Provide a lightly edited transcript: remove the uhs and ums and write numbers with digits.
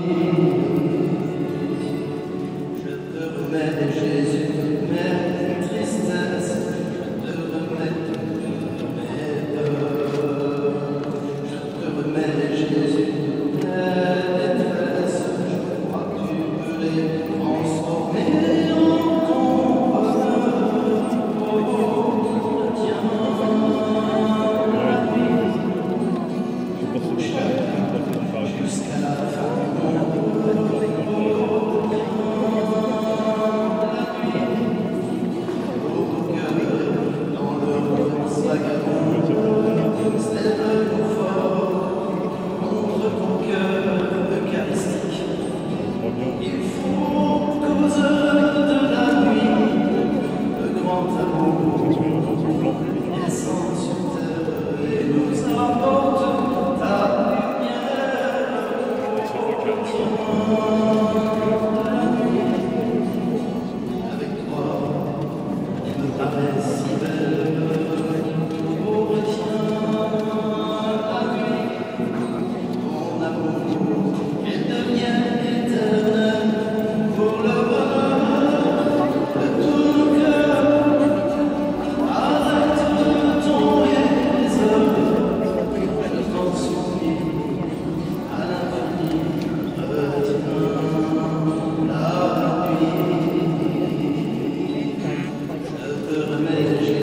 Je te remets Jésus, mes tristesses, je te remets toutes mes peurs. Je te remets Jésus, mes détresses, je crois que tu peux les transformer en ton bonheur. Oh, tiens, la vie, jusqu'à la fin du monde. Il faut cause de la nuit, le grand amour descend sur terre et nous apporte ta lumière.